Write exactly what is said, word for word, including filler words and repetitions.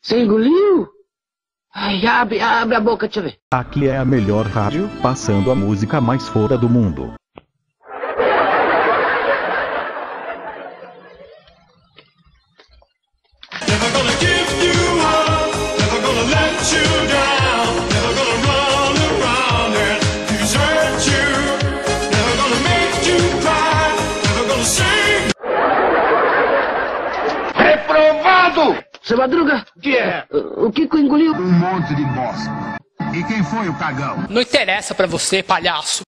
Você engoliu? Ai, abre, abre a boca, deixa eu ver. Aqui é a melhor rádio, passando a música mais fora do mundo. Never gonna give you up, never gonna let you down, never gonna run around and desert you, never gonna make you cry, never gonna sing. Reprovado! Seu Madruga? O que é? O, o Kiko engoliu? Um monte de bosta. E quem foi o cagão? Não interessa pra você, palhaço.